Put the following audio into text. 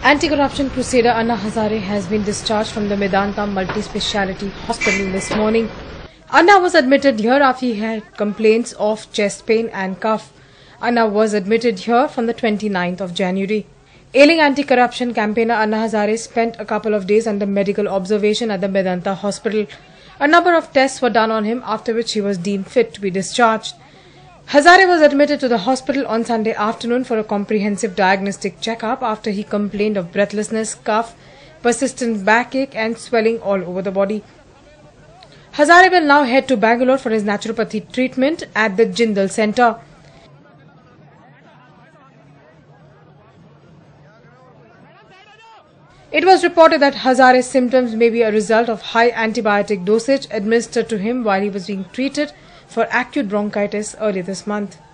Anti-corruption crusader Anna Hazare has been discharged from the Medanta Multi-Speciality Hospital this morning. Anna was admitted here after he had complaints of chest pain and cough. Anna was admitted here from the 29th of January. Ailing anti-corruption campaigner Anna Hazare spent a couple of days under medical observation at the Medanta hospital. A number of tests were done on him, after which he was deemed fit to be discharged. Hazare was admitted to the hospital on Sunday afternoon for a comprehensive diagnostic checkup after he complained of breathlessness, cough, persistent backache and swelling all over the body. Hazare will now head to Bangalore for his naturopathy treatment at the Jindal Centre. It was reported that Hazare's symptoms may be a result of high antibiotic dosage administered to him while he was being treated for acute bronchitis early this month.